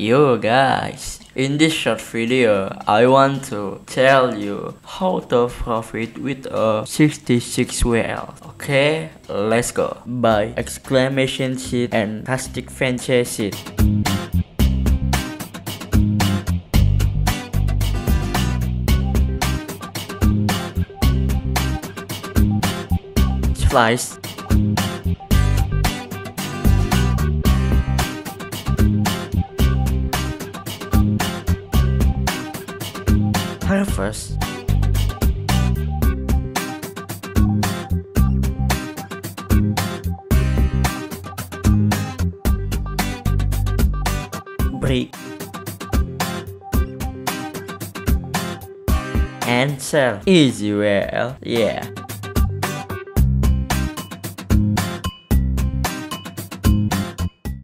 Yo guys, in this short video, I want to tell you how to profit with a 66 WL. Okay, let's go. Buy exclamation sheet and plastic fancy sheet. Slice. Harvest. Break. And sell. Easy, well, yeah.